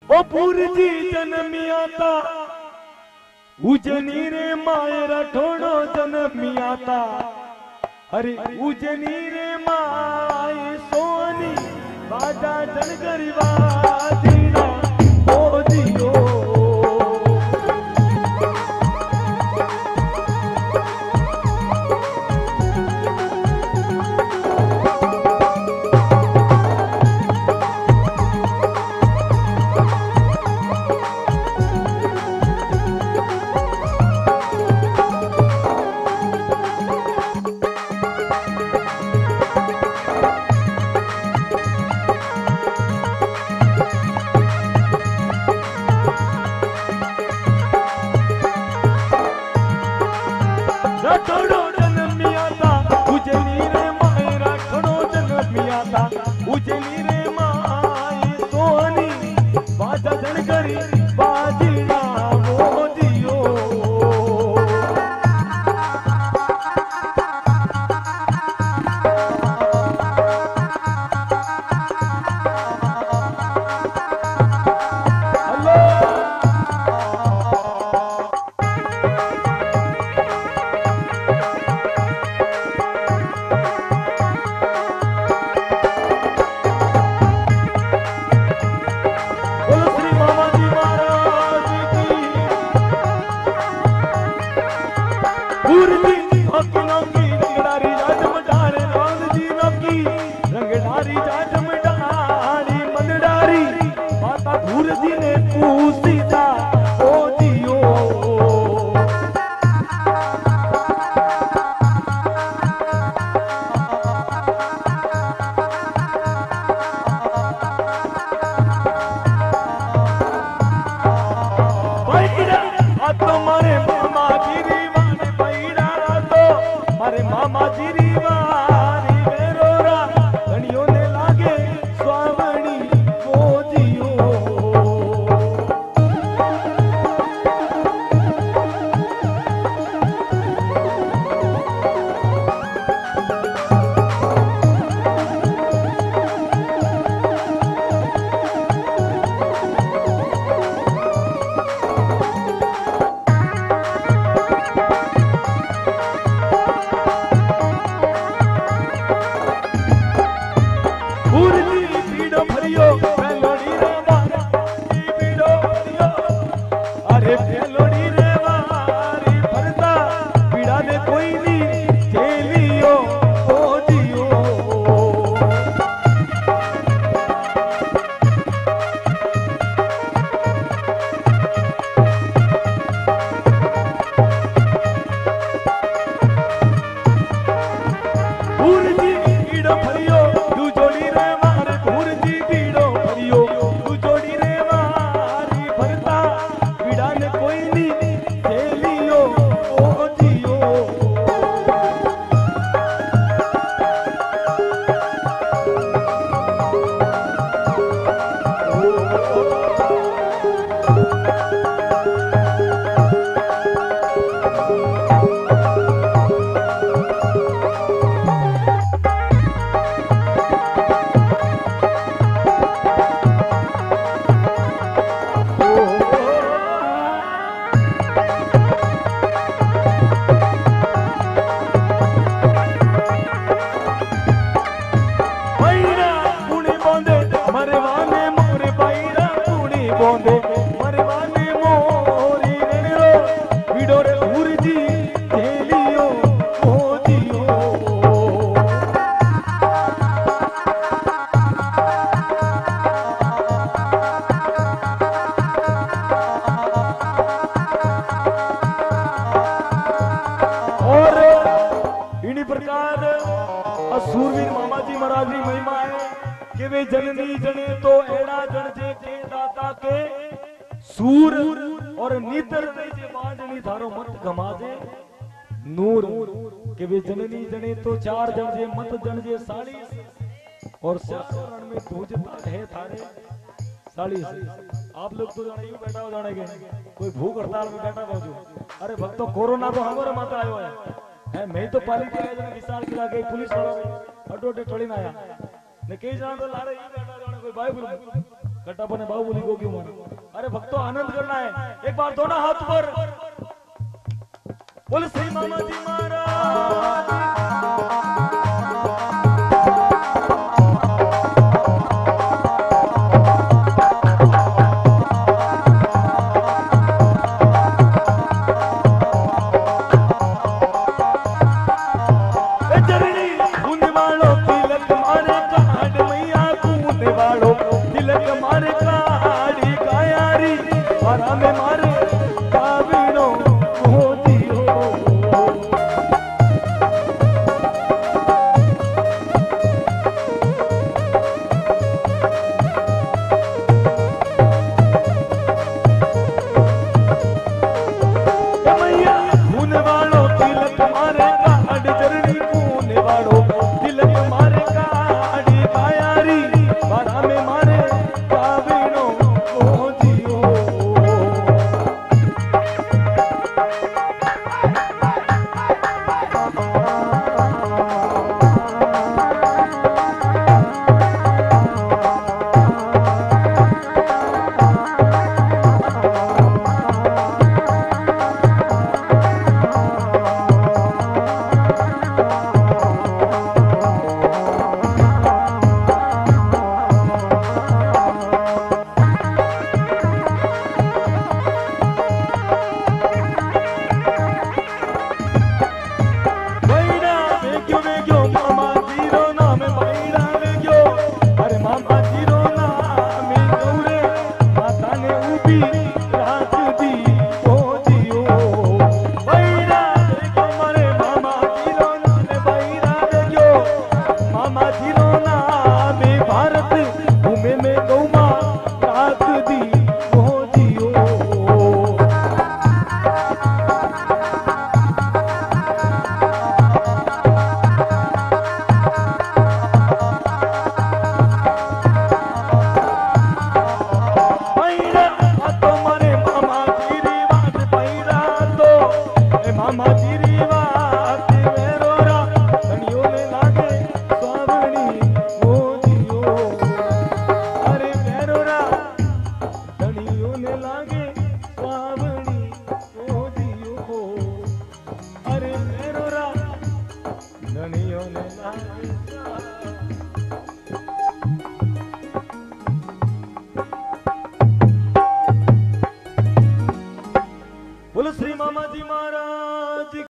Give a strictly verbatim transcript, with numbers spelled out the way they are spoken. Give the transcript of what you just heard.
ओ पूरजी जन्मियाता उजनी रे मायरा ठोड़ो जन्मियाता अरे उजनी रे माय सोनी बाजा जनगरी बाजीना ओ दियो उजली रे माय सोनी बाजा जनगरी बाजीना वो दियो मामा जी रीवारी बेरोरा धनियों ने लागे स्वावणी को दियो सूरवीर मामा जी महाराज की महिमा है कि वे जननी जने तो एड़ा जन जे के दाता के सूर और नीतर जे बाजनी थारो मत गमाजे नूर कि वे जननी जने तो चार जन जे मत जन जे साड़ी और रण में पूजता है थारे साड़ी आप लोग तो जाने यूं बैठा हो जाने के कोई भूख हड़ताल में बैठा हो जो अरे भक्तों कोरोना तो हमारे माता आयो है है मैं तो पालिका आया जने विशाल किला गई पुलिस वाला अड्डो अड्डे टोली ना आया ने कई जना तो लारे ही बैठा जाने कोई भाई बोल कटप्पा ने बाहुबली को क्यों मारा? अरे भक्तों आनंद करना है, एक बार दोनों हाथ पर बोले श्री मामा जी महाराज। धनियों ने लागे